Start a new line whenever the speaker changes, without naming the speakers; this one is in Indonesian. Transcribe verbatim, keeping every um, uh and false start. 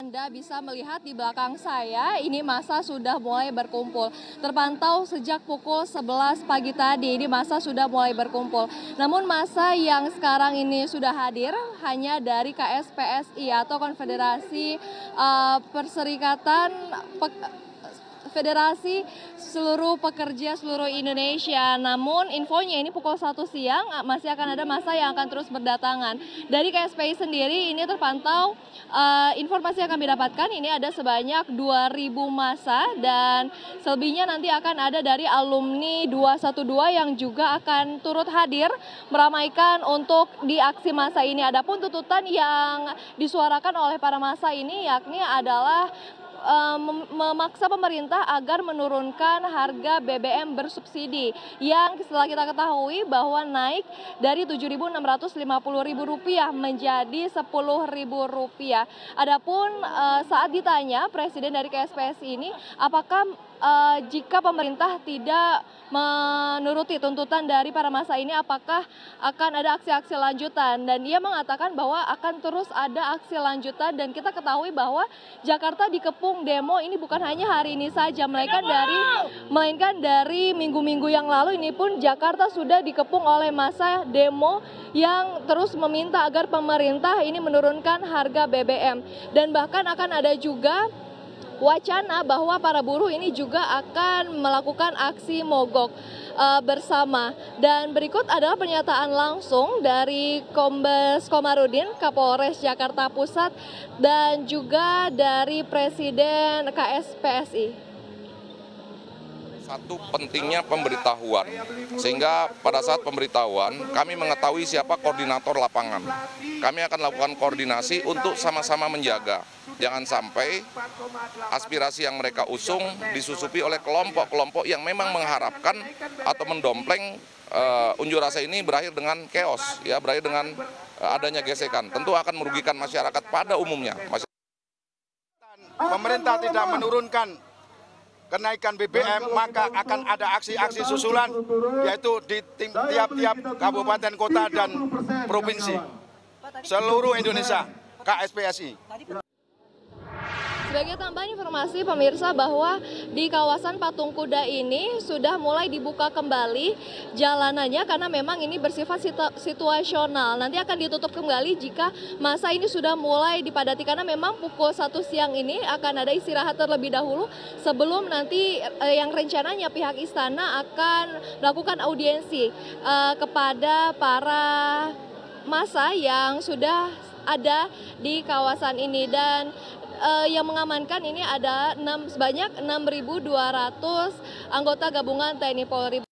Anda bisa melihat di belakang saya, ini massa sudah mulai berkumpul. Terpantau sejak pukul sebelas pagi tadi, ini massa sudah mulai berkumpul. Namun massa yang sekarang ini sudah hadir hanya dari K S P S I atau Konfederasi uh, Perserikatan Pe Federasi Seluruh Pekerja Seluruh Indonesia. Namun infonya ini pukul satu siang masih akan ada massa yang akan terus berdatangan. Dari K S P I sendiri ini terpantau uh, informasi yang kami dapatkan ini ada sebanyak dua ribu massa dan selebihnya nanti akan ada dari alumni dua satu dua yang juga akan turut hadir meramaikan untuk di aksi massa ini. Adapun tuntutan yang disuarakan oleh para massa ini yakni adalah memaksa pemerintah agar menurunkan harga B B M bersubsidi yang setelah kita ketahui bahwa naik dari tujuh ribu enam ratus lima puluh ribu rupiah menjadi sepuluh ribu rupiah. Adapun uh, saat ditanya Presiden dari K S P S I ini apakah uh, jika pemerintah tidak menuruti tuntutan dari para massa ini apakah akan ada aksi-aksi lanjutan, dan dia mengatakan bahwa akan terus ada aksi lanjutan. Dan kita ketahui bahwa Jakarta dikepung demo ini bukan hanya hari ini saja, melainkan dari melainkan dari minggu-minggu yang lalu ini pun Jakarta sudah dikepung oleh massa demo yang terus meminta agar pemerintah ini menurunkan harga B B M, dan bahkan akan ada juga wacana bahwa para buruh ini juga akan melakukan aksi mogok uh, bersama. Dan berikut adalah pernyataan langsung dari Kombes Komarudin, Kapolres Jakarta Pusat, dan juga dari Presiden K S P S I.
Satu, pentingnya pemberitahuan, sehingga pada saat pemberitahuan kami mengetahui siapa koordinator lapangan. Kami akan lakukan koordinasi untuk sama-sama menjaga. Jangan sampai aspirasi yang mereka usung disusupi oleh kelompok-kelompok yang memang mengharapkan atau mendompleng uh, unjuk rasa ini berakhir dengan chaos, ya, berakhir dengan uh, adanya gesekan. Tentu akan merugikan masyarakat pada umumnya. Masyarakat...
Pemerintah tidak menurunkan kenaikan B B M, maka akan ada aksi-aksi susulan, yaitu di tiap-tiap kabupaten, kota, dan provinsi seluruh Indonesia, K S P S I.
Sebagai tambahan informasi pemirsa bahwa di kawasan Patung Kuda ini sudah mulai dibuka kembali jalanannya karena memang ini bersifat situ situasional. Nanti akan ditutup kembali jika masa ini sudah mulai dipadati karena memang pukul satu siang ini akan ada istirahat terlebih dahulu sebelum nanti eh, yang rencananya pihak istana akan melakukan audiensi eh, kepada para massa yang sudah ada di kawasan ini. Dan Uh, yang mengamankan ini ada enam, sebanyak enam ribu dua ratus anggota gabungan T N I Polri.